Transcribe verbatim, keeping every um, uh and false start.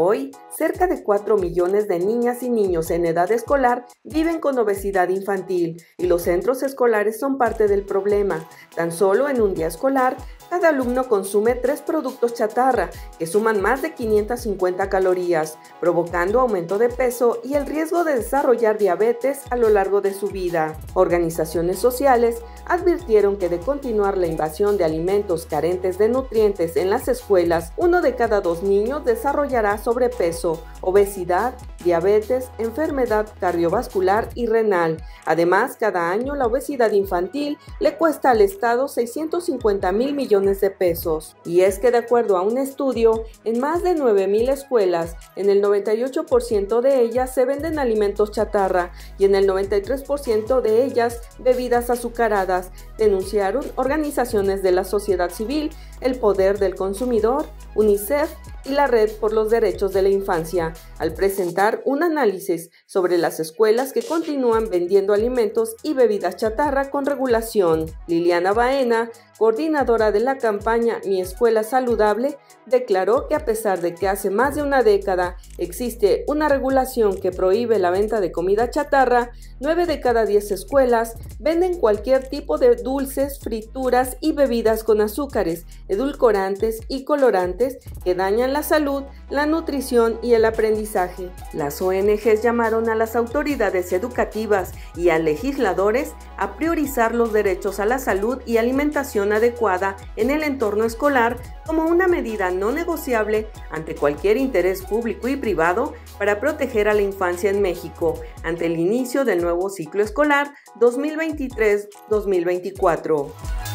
hoy, cerca de cuatro millones de niñas y niños en edad escolar viven con obesidad infantil y los centros escolares son parte del problema. Tan solo en un día escolar, cada alumno consume tres productos chatarra que suman más de quinientas cincuenta calorías, provocando aumento de peso y el riesgo de desarrollar diabetes a lo largo de su vida. Organizaciones sociales advirtieron que de continuar la invasión de alimentos carentes de nutrientes en las escuelas, uno de cada dos niños desarrollará sobrepeso, obesidad, diabetes, enfermedad cardiovascular y renal. Además, cada año la obesidad infantil le cuesta al Estado seiscientos cincuenta mil millones de pesos. Y es que de acuerdo a un estudio, en más de nueve mil escuelas, en el noventa y ocho por ciento de ellas se venden alimentos chatarra y en el noventa y tres por ciento de ellas bebidas azucaradas, denunciaron organizaciones de la sociedad civil, el Poder del Consumidor, UNICEF y la Red por los Derechos de la Infancia, al presentar un análisis sobre las escuelas que continúan vendiendo alimentos y bebidas chatarra con regulación. Liliana Baena, coordinadora de la campaña Mi Escuela Saludable, declaró que a pesar de que hace más de una década existe una regulación que prohíbe la venta de comida chatarra, nueve de cada diez escuelas venden cualquier tipo de dulces, frituras y bebidas con azúcares, edulcorantes y colorantes que dañan la salud, la nutrición y el aprendizaje. Las O N Ges llamaron a las autoridades educativas y a legisladores a priorizar los derechos a la salud y alimentación adecuada en el entorno escolar como una medida no negociable ante cualquier interés público y privado para proteger a la infancia en México ante el inicio del nuevo ciclo escolar dos mil veintitrés dos mil veinticuatro.